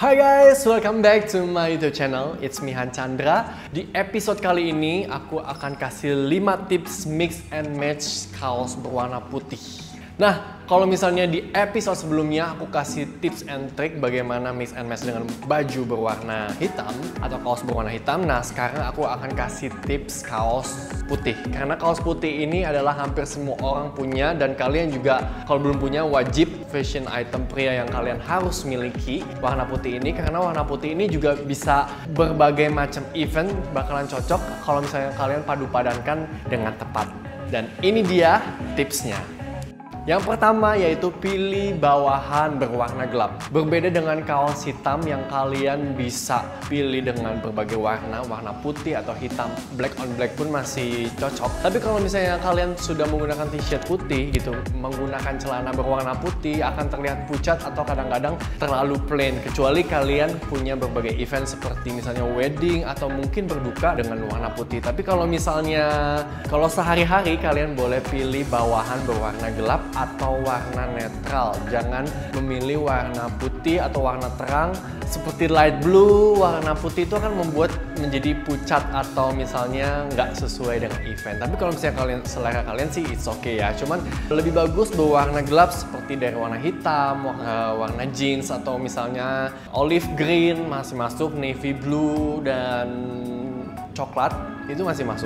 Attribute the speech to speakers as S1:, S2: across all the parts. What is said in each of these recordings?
S1: Hai guys, welcome back to my YouTube channel. It's me Han Chandra. Di episode kali ini aku akan kasih 5 tips mix and match kaos berwarna putih. Nah, kalau misalnya di episode sebelumnya aku kasih tips and trick bagaimana mix and match dengan baju berwarna hitam atau kaos berwarna hitam. Nah, sekarang aku akan kasih tips kaos putih. Karena kaos putih ini adalah hampir semua orang punya dan kalian juga kalau belum punya wajib fashion item pria yang kalian harus miliki warna putih ini, karena warna putih ini juga bisa berbagai macam event bakalan cocok kalau misalnya kalian padu-padankan dengan tepat. Dan ini dia tipsnya. Yang pertama yaitu pilih bawahan berwarna gelap. Berbeda dengan kaos hitam yang kalian bisa pilih dengan berbagai warna, warna putih atau hitam, black on black pun masih cocok. Tapi kalau misalnya kalian sudah menggunakan t-shirt putih gitu, menggunakan celana berwarna putih akan terlihat pucat atau kadang-kadang terlalu plain. Kecuali kalian punya berbagai event seperti misalnya wedding atau mungkin berduka dengan warna putih. Tapi kalau sehari-hari kalian boleh pilih bawahan berwarna gelap atau warna netral. Jangan memilih warna putih atau warna terang seperti light blue. Warna putih itu akan membuat menjadi pucat atau misalnya nggak sesuai dengan event. Tapi kalau misalnya selera kalian sih it's okay ya. Cuman lebih bagus berwarna gelap seperti dari warna hitam, warna jeans atau misalnya olive green masih masuk, navy blue dan coklat itu masih masuk.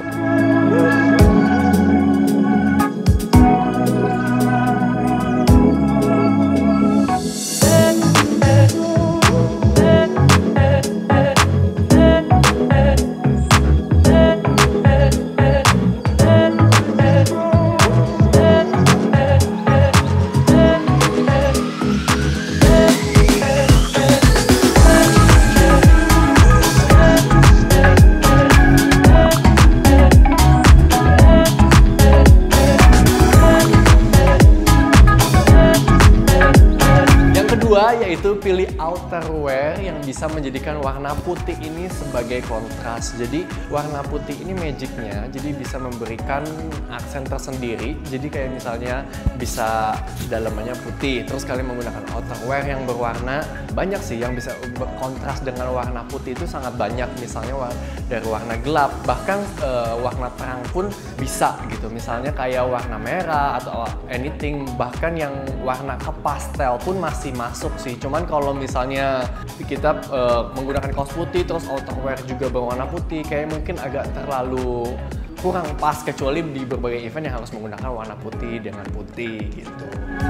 S1: Yaitu pilih outerwear yang bisa menjadikan warna putih ini sebagai kontras. Jadi warna putih ini magicnya, jadi bisa memberikan aksen tersendiri. Jadi kayak misalnya bisa dalamannya putih, terus kalian menggunakan outerwear yang berwarna banyak sih yang bisa berkontras dengan warna putih itu sangat banyak. Misalnya dari warna gelap, bahkan warna terang pun bisa gitu. Misalnya kayak warna merah atau anything, bahkan yang warna ke pastel pun masih masuk sih. Cuman kalau misalnya kita menggunakan kaos putih terus outerwear juga berwarna putih, kayak mungkin agak terlalu kurang pas, kecuali di berbagai event yang harus menggunakan warna putih dengan putih gitu.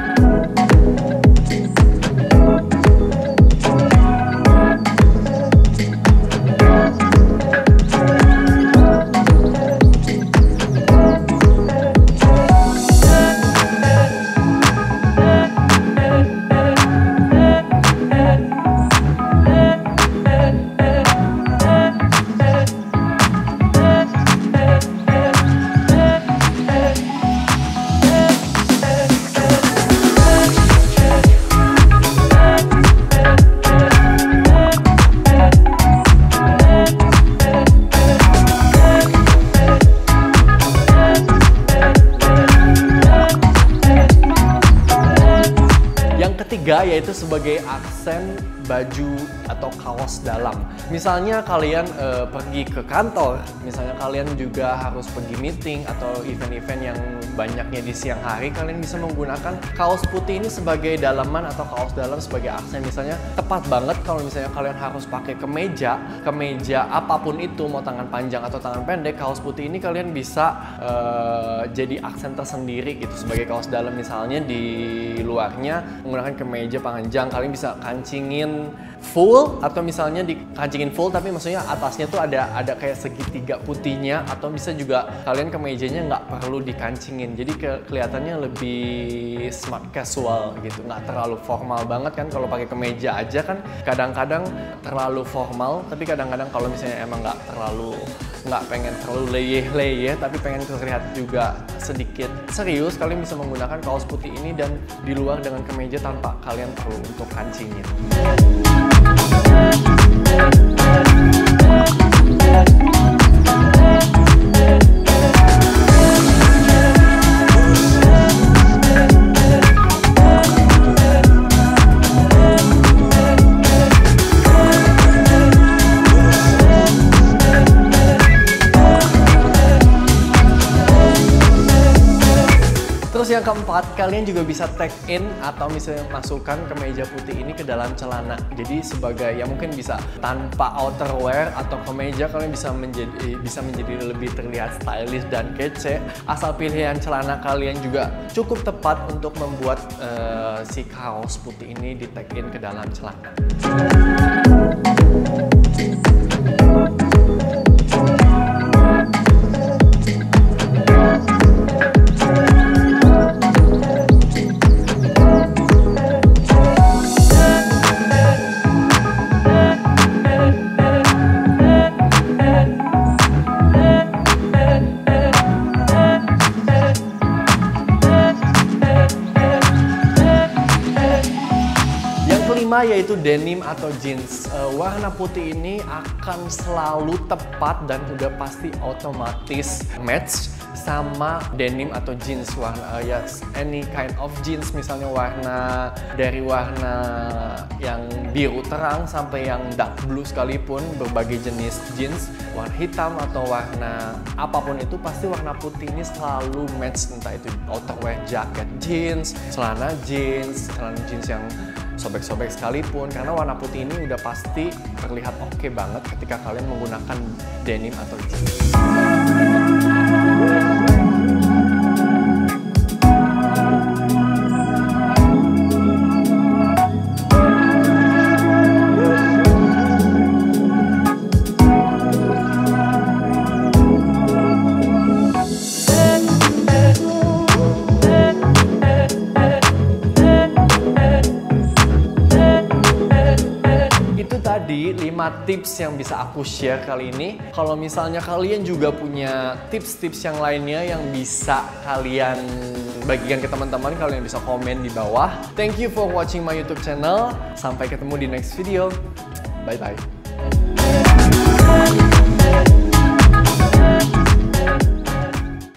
S1: Yaitu sebagai aksen baju atau kaos dalam. Misalnya kalian pergi ke kantor, misalnya kalian juga harus pergi meeting atau event-event yang banyaknya di siang hari, kalian bisa menggunakan kaos putih ini sebagai dalaman atau kaos dalam sebagai aksen. Misalnya tepat banget kalau misalnya kalian harus pakai kemeja apapun itu, mau tangan panjang atau tangan pendek, kaos putih ini kalian bisa jadi aksen tersendiri gitu sebagai kaos dalam. Misalnya di luarnya menggunakan kemeja panjang, kalian bisa kancingin full atau misalnya dikancingin full tapi maksudnya atasnya tuh ada kayak segitiga putihnya, atau bisa juga kalian kemejanya nggak perlu dikancingin, jadi kelihatannya lebih smart casual gitu, nggak terlalu formal banget kan. Kalau pakai kemeja aja kan kadang-kadang terlalu formal, tapi kadang-kadang kalau misalnya emang nggak pengen terlalu leyeh tapi pengen terlihat juga sedikit serius, kalian bisa menggunakan kaos putih ini dan di luar dengan kemeja tanpa kalian perlu untuk kancingin. tepat, kalian juga bisa tag in atau misalnya masukkan kemeja putih ini ke dalam celana. Jadi sebagai ya mungkin bisa tanpa outerwear atau kemeja, kalian bisa menjadi lebih terlihat stylish dan kece. Asal pilihan celana kalian juga cukup tepat untuk membuat si kaos putih ini di tag in ke dalam celana. Yaitu denim atau jeans. Warna putih ini akan selalu tepat dan udah pasti otomatis match sama denim atau jeans. Warna any kind of jeans, misalnya dari warna yang biru terang sampai yang dark blue sekalipun, berbagai jenis jeans, warna hitam atau warna apapun itu, pasti warna putih ini selalu match. Entah itu outerwear, jaket jeans, celana jeans yang sobek-sobek sekalipun, karena warna putih ini udah pasti terlihat oke banget ketika kalian menggunakan denim atau jeans. Tadi 5 tips yang bisa aku share kali ini. Kalau misalnya kalian juga punya tips-tips yang lainnya yang bisa kalian bagikan ke teman-teman, kalian bisa komen di bawah. Thank you for watching my YouTube channel. Sampai ketemu di next video. Bye-bye.